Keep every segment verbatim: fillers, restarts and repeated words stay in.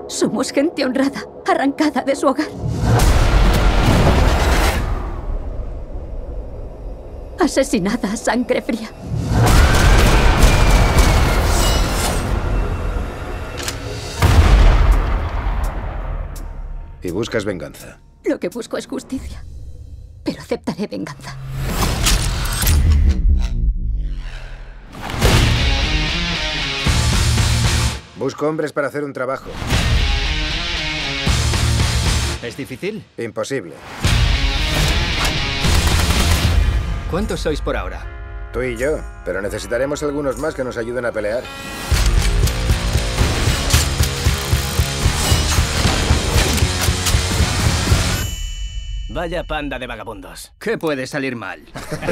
Somos gente honrada, arrancada de su hogar. Asesinada a sangre fría. Y buscas venganza. Lo que busco es justicia, pero aceptaré venganza. Busco hombres para hacer un trabajo. ¿Es difícil? Imposible. ¿Cuántos sois por ahora? Tú y yo, pero necesitaremos algunos más que nos ayuden a pelear. Vaya panda de vagabundos. ¿Qué puede salir mal?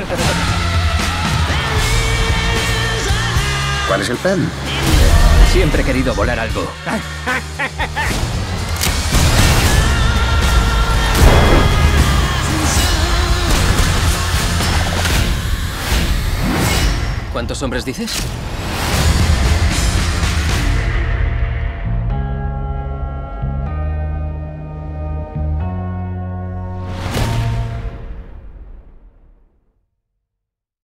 ¿Cuál es el plan? Siempre he querido volar algo. ¿Cuántos hombres dices?